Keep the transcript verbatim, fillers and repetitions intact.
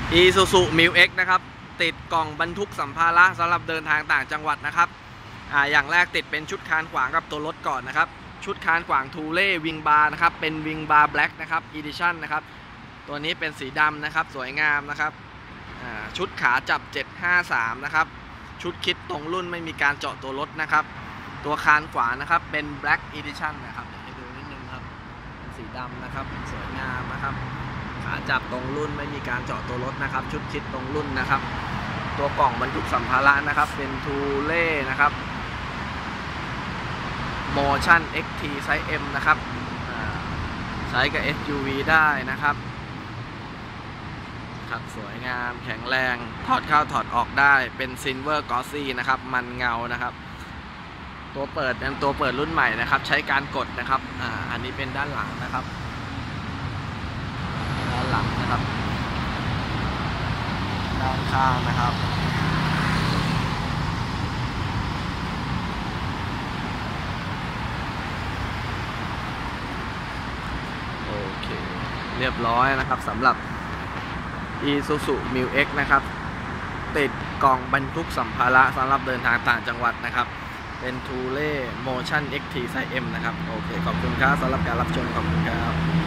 Isuzu มิว เอ็กซ์ นะครับติดกล่องบรรทุกสัมภาระสำหรับเดินทางต่างจังหวัดนะครับอ่าอย่างแรกติดเป็นชุดคานขวางกับตัวรถก่อนนะครับชุดคานขวางทูเล่วิงบาร์นะครับเป็นวิงบาร์แบล็กนะครับอีดิชั่นนะครับตัวนี้เป็นสีดำนะครับสวยงามนะครับอ่าชุดขาจับเจ็ดห้าสามนะครับชุดคิดตรงรุ่นไม่มีการเจาะตัวรถนะครับตัวคานขวานะครับเป็น Black Edition นะครับเดี๋ยวให้ดูนิดนึงครับเป็นสีดำนะครับสวยงามนะครับขาจับตรงรุ่นไม่มีการเจาะตัวรถนะครับชุดคิดตรงรุ่นนะครับตัวกล่องบรรทุกสัมภาระนะครับเป็นทูเล่นะครับ Motion เอ็กซ์ ที ไซส์ M นะครับใช้กับ เอส ยู วี ได้นะครับครับสวยงามแข็งแรงถอดเข้าถอดออกได้เป็น Silver Glossy นะครับมันเงานะครับตัวเปิดเป็นตัวเปิดรุ่นใหม่นะครับใช้การกดนะครับอ่าอันนี้เป็นด้านหลังนะครับด้านหลังนะครับด้านข้างนะครับโอเคเรียบร้อยนะครับสำหรับ Isuzu มิว เอ็กซ์ นะครับติดกล่องบรรทุกสัมภาระสำหรับเดินทางต่างจังหวัดนะครับเป็น ทูเล่ Motion เอ็กซ์ ที ไซส์ M นะครับโอเคขอบคุณครับสำหรับการรับชมขอบคุณครับ